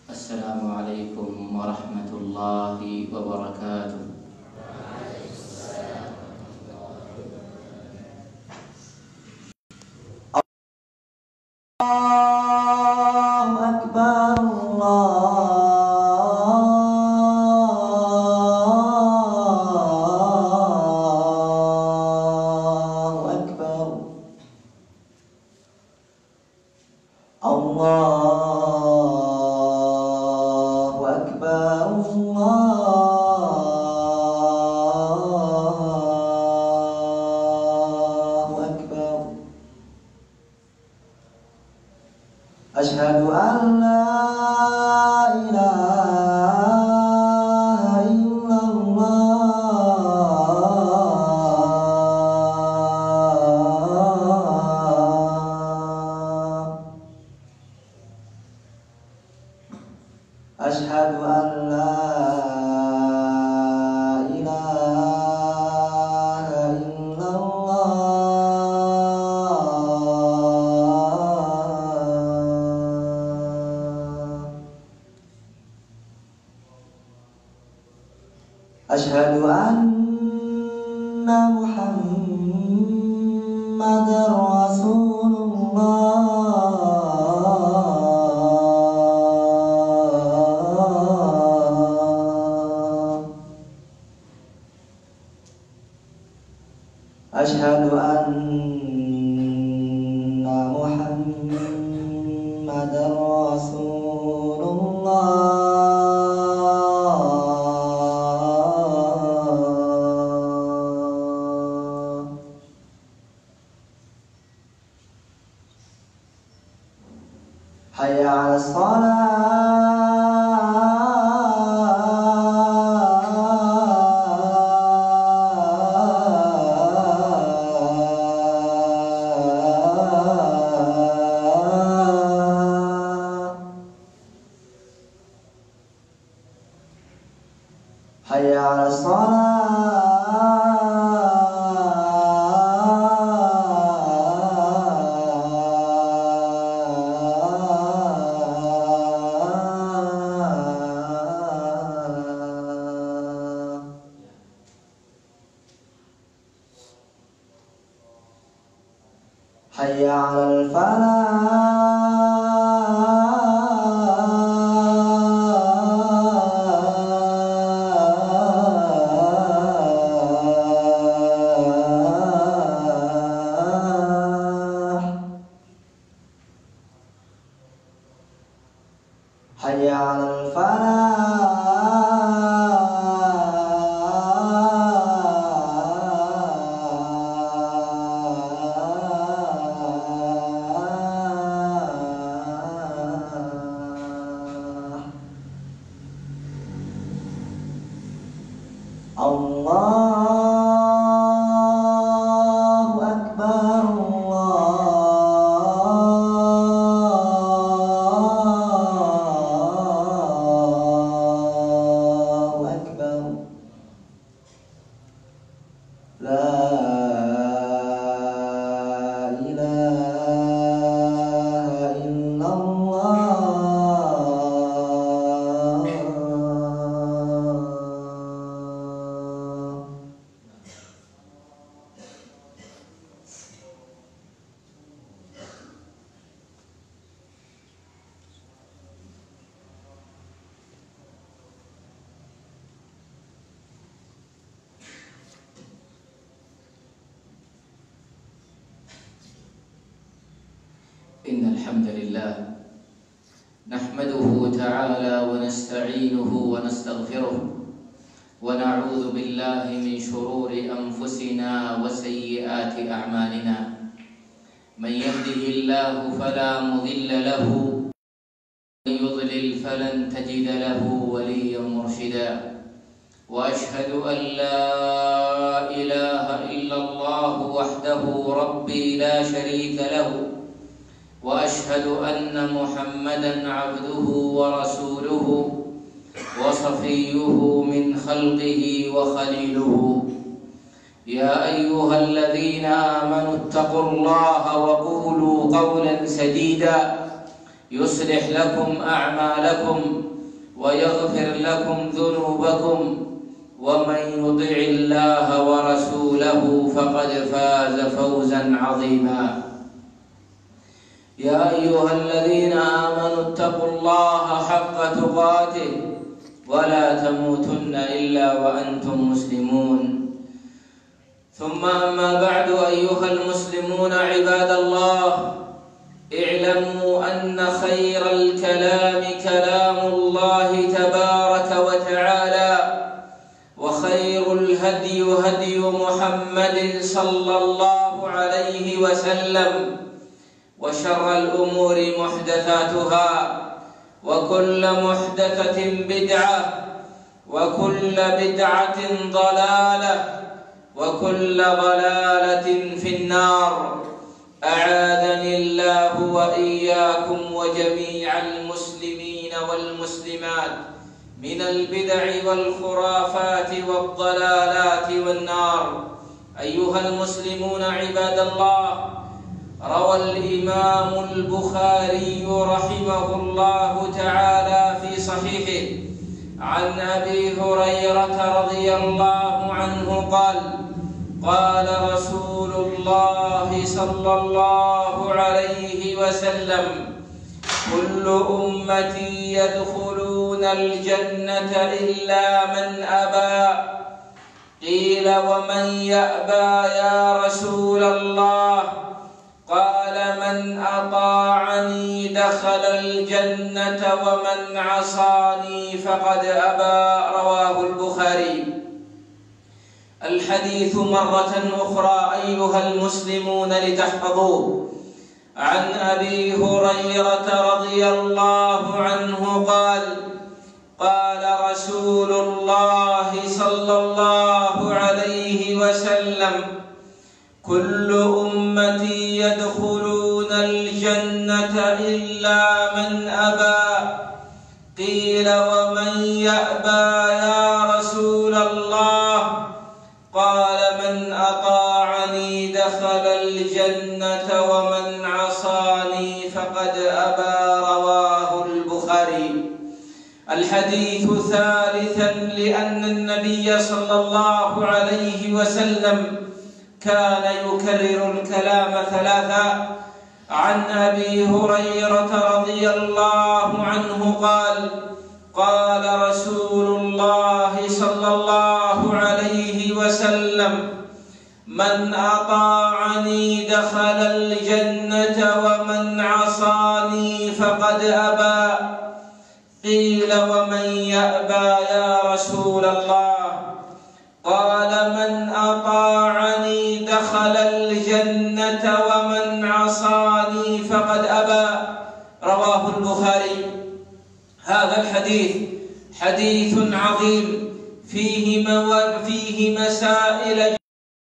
Assalamualaikum warahmatullahi wabarakatuh. Allahu Akbar, Allahu Akbar, Allahu Akbar, Allahu Akbar. Asyhadu an la ilaha illallah. Asyhadu an la ilaha illallah. Asyhadu anna Muhammadar Rasulullah. Asyhadu anna Muhammadar Rasulullah. Hayya 'alas salah. Hayya 'alas salah. Hayya 'alal falah. Hayya 'alal falah. Allahu Akbar, Allahu Akbar. La ilaha illallah. إن الحمد لله نحمده تعالى ونستعينه ونستغفره ونعوذ بالله من شرور أنفسنا وسيئات أعمالنا. من يهده الله فلا مضل له ومن يضلل فلن تجد له وليا مرشدا. وأشهد أن لا إله إلا الله وحده ربي لا شريك له. وأشهد أن محمدًا عبده ورسوله وصفيه من خلقه وخليله. يا أيها الذين آمنوا اتقوا الله وقولوا قولا سديدا يصلح لكم أعمالكم ويغفر لكم ذنوبكم، ومن يطع الله ورسوله فقد فاز فوزا عظيما. يا أيها الذين آمنوا اتقوا الله حق تقاته ولا تموتن إلا وأنتم مسلمون. ثم أما بعد، أيها المسلمون عباد الله، اعلموا أن خير الكلام كلام الله تبارك وتعالى، وخير الهدي هدي محمد صلى الله عليه وسلم، وشر الأمور محدثاتها، وكل محدثة بدعة، وكل بدعة ضلالة، وكل ضلالة في النار. أعاذني الله وإياكم وجميع المسلمين والمسلمات من البدع والخرافات والضلالات والنار. أيها المسلمون عباد الله، روى الإمام البخاري رحمه الله تعالى في صحيحه عن أبي هريرة رضي الله عنه قال: قال رسول الله صلى الله عليه وسلم: كل أمتي يدخلون الجنة إلا من أبى. قيل: ومن يأبى يا رسول الله؟ قال: من أطاعني دخل الجنة ومن عصاني فقد أبى. رواه البخاري. الحديث مرة أخرى أيها المسلمون لتحفظوه، عن أبي هريرة رضي الله عنه قال: قال رسول الله صلى الله عليه وسلم: كل أمتي يدخلون الجنة إلا من أبى. قيل: ومن يأبى يا رسول الله؟ قال: من أطاعني دخل الجنة ومن عصاني فقد أبى. رواه البخاري. الحديث ثالثا، لأن النبي صلى الله عليه وسلم كان يكرر الكلام ثلاثا. عن أبي هريرة رضي الله عنه قال: قال رسول الله صلى الله عليه وسلم: من أطاعني دخل الجنة ومن عصاني فقد أبى. قيل: ومن يأبى يا رسول الله؟ قال: من أطاعني دخل الجنة ومن عصاني فقد أبى. رواه البخاري. هذا الحديث حديث عظيم فيه مسائل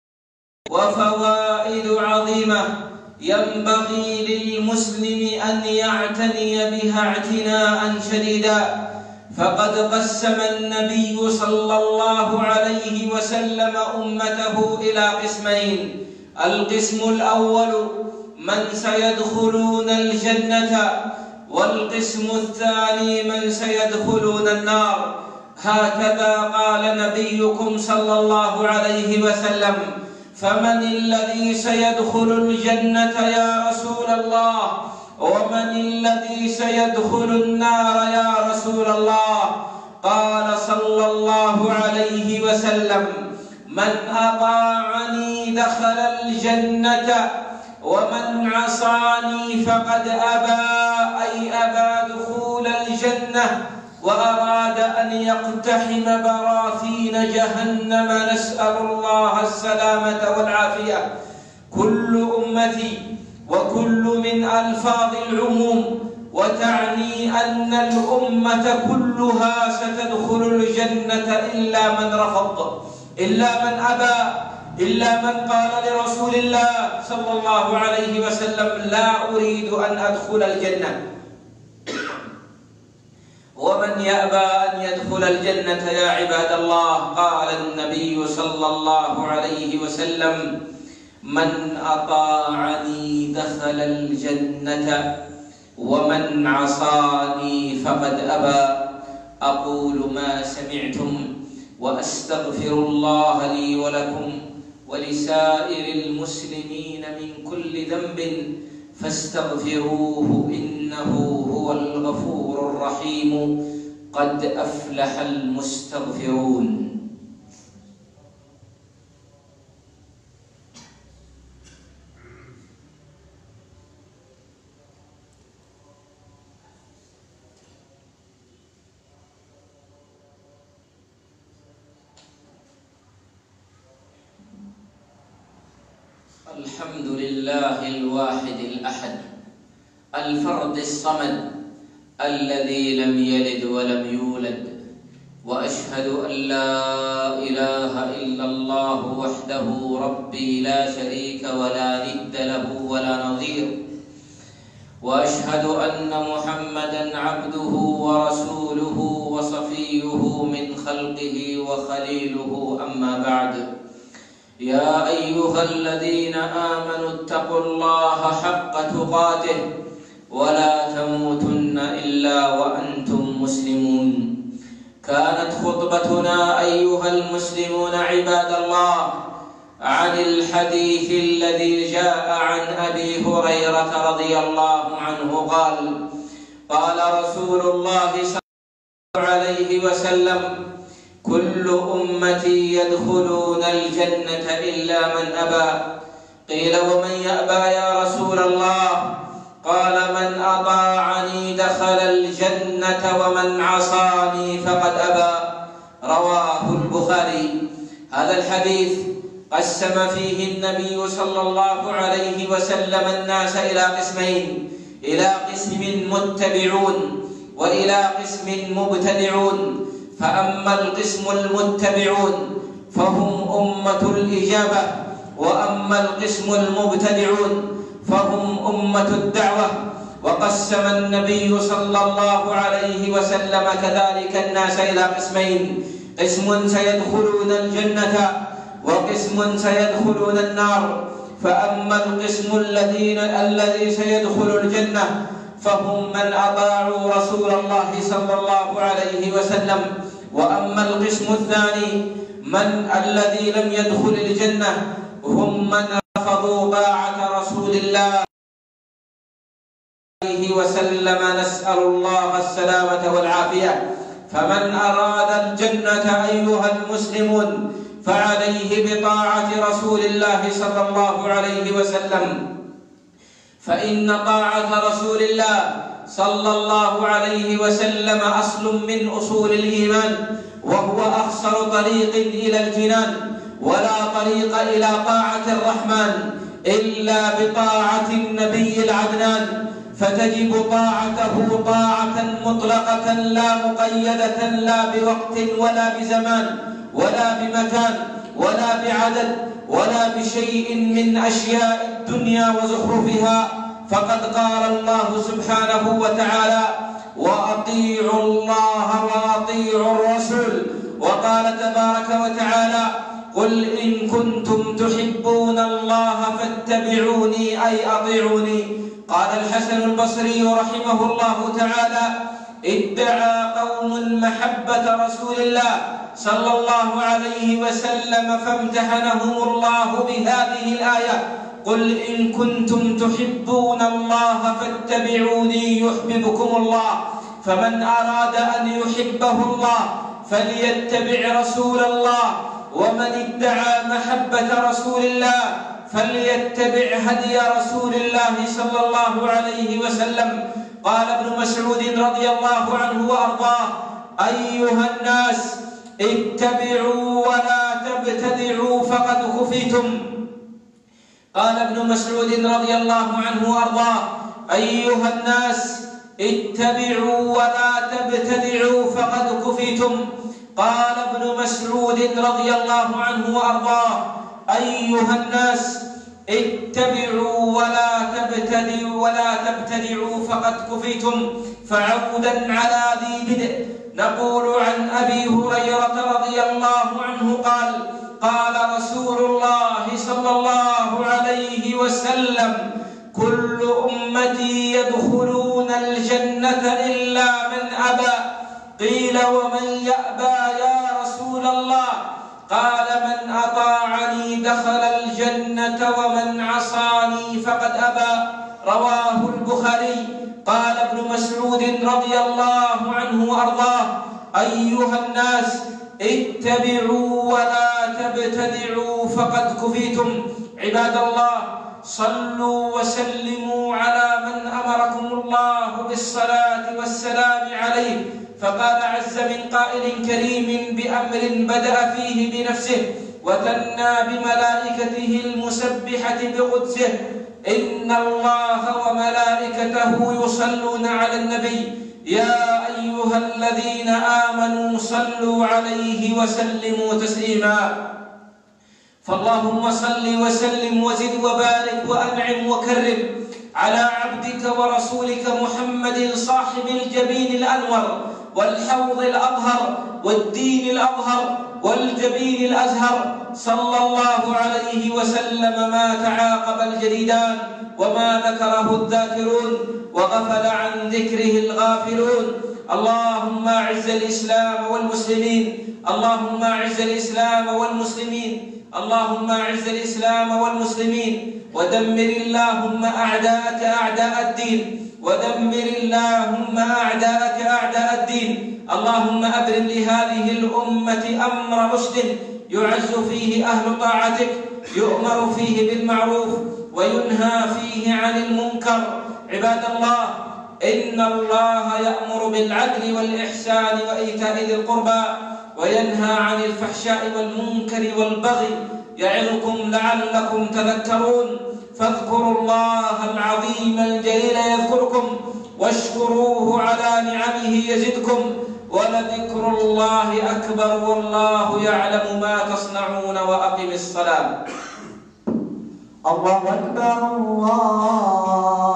وفوائد عظيمة ينبغي للمسلم أن يعتني بها اعتناء شديدا. فقد قسم النبي صلى الله عليه وسلم أمته إلى قسمين: القسم الأول من سيدخلون الجنة، والقسم الثاني من سيدخلون النار. هكذا قال نبيكم صلى الله عليه وسلم: فمن الذي سيدخل الجنة يا رسول الله؟ ومن الذي سيدخل النار يا رسول الله؟ قال صلى الله عليه وسلم: من أطاعني دخل الجنة ومن عصاني فقد أبى، أي أبى دخول الجنة وأراد أن يقتحم براثين جهنم، نسأل الله السلامة والعافية. كل أمتي، وكل من ألفاظ العموم، وتعني أن الأمة كلها ستدخل الجنة إلا من رفض، إلا من أبى، إلا من قال لرسول الله صلى الله عليه وسلم: لا أريد أن أدخل الجنة. ومن يأبى أن يدخل الجنة يا عباد الله؟ قال النبي صلى الله عليه وسلم: من أطاعني دخل الجنة. ومن عصاني فقد أبى. أقول ما سمعتم وأستغفر الله لي ولكم ولسائر المسلمين من كل ذنب فاستغفروه إنه هو الغفور الرحيم. قد أفلح المستغفرون. الحمد لله الواحد الأحد الفرد الصمد الذي لم يلد ولم يولد، وأشهد أن لا إله إلا الله وحده ربي لا شريك ولا ند له ولا نظير، وأشهد أن محمدًا عبده ورسوله وصفيه من خلقه وخليله. أما بعد، يا أيها الذين آمنوا اتقوا الله حق تقاته ولا تموتن إلا وأنتم مسلمون. كانت خطبتنا أيها المسلمون عباد الله عن الحديث الذي جاء عن أبي هريرة رضي الله عنه قال: قال رسول الله صلى الله عليه وسلم: كل أمتي يدخلون الجنة إلا من أبى. قيل: ومن يأبى يا رسول الله؟ قال: من أطاعني دخل الجنة ومن عصاني فقد أبى. رواه البخاري. هذا الحديث قسم فيه النبي صلى الله عليه وسلم الناس إلى قسمين: إلى قسم متبعون وإلى قسم مبتدعون. فأما القسم المتبعون فهم أمة الإجابة، وأما القسم المبتدعون فهم أمة الدعوة. وقسم النبي صلى الله عليه وسلم كذلك الناس إلى قسمين: قسم سيدخلون الجنة وقسم سيدخلون النار. فأما القسم الذي سيدخل الجنة فهم من أطاعوا رسول الله صلى الله عليه وسلم. وأما القسم الثاني الذي لم يدخل الجنة هم من رفضوا طاعة رسول الله عليه وسلم. نسأل الله السلامة والعافية. فمن أراد الجنة أيها المسلمون فعليه بطاعة رسول الله صلى الله عليه وسلم، فإن طاعة رسول الله صلى الله عليه وسلم أصل من أصول الإيمان، وهو أخسر طريق إلى الجنان، ولا طريق إلى طاعة الرحمن إلا بطاعة النبي العدنان. فتجب طاعته طاعة مطلقة لا مقيدة لا بوقت ولا بزمان ولا بمكان ولا بعدد ولا بشيء من أشياء الدنيا وزخرفها. فقد قال الله سبحانه وتعالى: وأطيعوا الله وأطيعوا الرسول. وقال تبارك وتعالى: قل إن كنتم تحبون الله فاتبعوني أي أطيعوني. قال الحسن البصري رحمه الله تعالى: ادعى قوم محبة رسول الله صلى الله عليه وسلم فامتحنهم الله بهذه الآية: قل إن كنتم تحبون الله فاتبعوني يحببكم الله. فمن أراد أن يحبه الله فليتبع رسول الله، ومن ادعى محبة رسول الله فليتبع هدي رسول الله صلى الله عليه وسلم. قال ابن مسعود رضي الله عنه وأرضاه: أيها الناس اتبعوا ولا تبتدعوا فقد كفيتم. قال ابن مسعود رضي الله عنه وأرضاه: أيها الناس اتبعوا ولا تبتدعوا فقد كفيتم. قال ابن مسعود رضي الله عنه وأرضاه: أيها الناس اتبعوا ولا تبتدعوا فقد كفيتم. فعودا على ذي بدء نقول عن أبي هريرة رضي الله عنه قال: قال رسول الله صلى الله عليه وسلم: كل أمتي يدخلون الجنة إلا من أبى. قيل ومن يأبى يا رسول الله؟ قال من أطاعني دخل الجنة ومن عصاني فقد أبى. رواه البخاري. قال ابن مسعود رضي الله عنه وأرضاه: أيها الناس اتبعوا ولا تبتدعوا فقد كفيتم. عباد الله، صلوا وسلموا على من أمركم الله بالصلاة والسلام عليه. فقال عز من قائل كريم بأمر بدأ فيه بنفسه وثنى بملائكته المسبحة بقدسه: إن الله وملائكته يصلون على النبي يا أيها الذين آمنوا صلوا عليه وسلموا تسليما. فاللهم صل وسلم وزد وبارك وأنعم وكرم على عبدك ورسولك محمد صاحب الجبين الأنور والحوض الأطهر والدين الأظهر والجبين الأزهر، صلى الله عليه وسلم ما تعاقب الجريدان وما ذكره الذاكرون وغفل عن ذكره الغافلون. اللهم أعز الإسلام والمسلمين، اللهم أعز الإسلام والمسلمين، اللهم أعز الإسلام والمسلمين، ودمر اللهم أعداءك أعداء الدين، ودمر اللهم أعداءك أعداء الدين. اللهم أبرم لهذه الأمة أمر رشد يعز فيه أهل طاعتك، يؤمر فيه بالمعروف وينهى فيه عن المنكر. عباد الله، إن الله يأمر بالعدل والإحسان وإيتاء ذي القربى وينهى عن الفحشاء والمنكر والبغي، يعظكم لعلكم تذكرون. فاذكروا الله العظيم الجليل يذكركم، واشكروه على نعمه يزدكم، ولذكر الله أكبر والله يعلم ما تصنعون. وأقم الصلاة. الله أكبر الله